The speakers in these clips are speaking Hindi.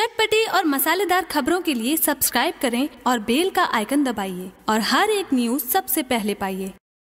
चटपटी और मसालेदार खबरों के लिए सब्सक्राइब करें और बेल का आइकन दबाइए और हर एक न्यूज़ सबसे पहले पाइए।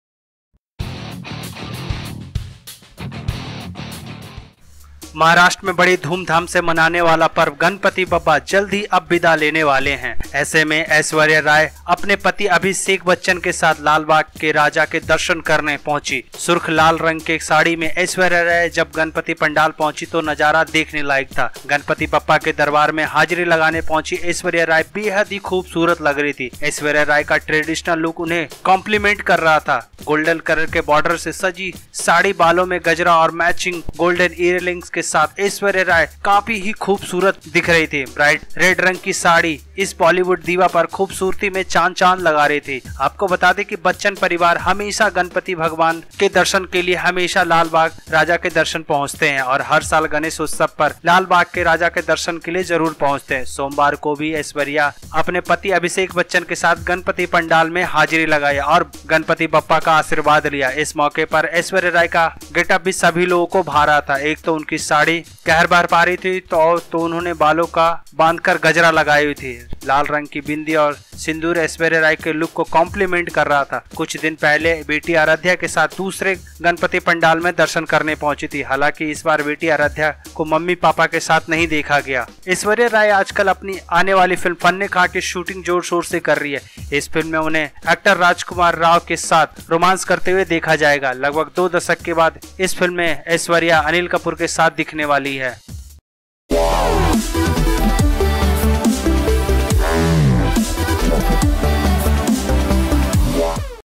महाराष्ट्र में बड़ी धूमधाम से मनाने वाला पर्व गणपति बप्पा जल्द ही अब विदा लेने वाले हैं। ऐसे में ऐश्वर्या राय अपने पति अभिषेक बच्चन के साथ लालबाग के राजा के दर्शन करने पहुंची। सुर्ख लाल रंग के साड़ी में ऐश्वर्या राय जब गणपति पंडाल पहुंची तो नजारा देखने लायक था। गणपति बप्पा के दरबार में हाजिरी लगाने पहुंची ऐश्वर्या राय बेहद ही खूबसूरत लग रही थी। ऐश्वर्या राय का ट्रेडिशनल लुक उन्हें कॉम्प्लीमेंट कर रहा था। गोल्डन कलर के बॉर्डर से सजी साड़ी, बालों में गजरा और मैचिंग गोल्डन ईयररिंग्स के साथ ऐश्वर्या राय काफी ही खूबसूरत दिख रही थी। ब्राइट रेड रंग की साड़ी इस बॉलीवुड दीवा पर खूबसूरती में चांद चांद लगा रही थी। आपको बता दें कि बच्चन परिवार हमेशा गणपति भगवान के दर्शन के लिए हमेशा लालबाग राजा के दर्शन पहुंचते हैं और हर साल गणेश उत्सव पर लालबाग के राजा के दर्शन के लिए जरूर पहुंचते हैं। सोमवार को भी ऐश्वर्या अपने पति अभिषेक बच्चन के साथ गणपति पंडाल में हाजिरी लगाई और गणपति बप्पा का आशीर्वाद लिया। इस मौके पर ऐश्वर्या राय का गेटअप भी सभी लोगों को भा रहा था। एक तो उनकी साड़ी कहर बार पा रही थी तो उन्होंने बालों का बांधकर गजरा लगाई हुई थी। लाल रंग की बिंदी और सिंदूर ऐश्वर्या राय के लुक को कॉम्प्लीमेंट कर रहा था। कुछ दिन पहले बेटी आराध्या के साथ दूसरे गणपति पंडाल में दर्शन करने पहुंची थी। हालांकि इस बार बेटी आराध्या को मम्मी पापा के साथ नहीं देखा गया। ऐश्वर्या राय आजकल अपनी आने वाली फिल्म फन्ने खा की शूटिंग जोर शोर से कर रही है। इस फिल्म में उन्हें एक्टर राजकुमार राव के साथ रोमांस करते हुए देखा जाएगा। लगभग 2 दशक के बाद इस फिल्म में ऐश्वर्या अनिल कपूर के साथ दिखने वाली है।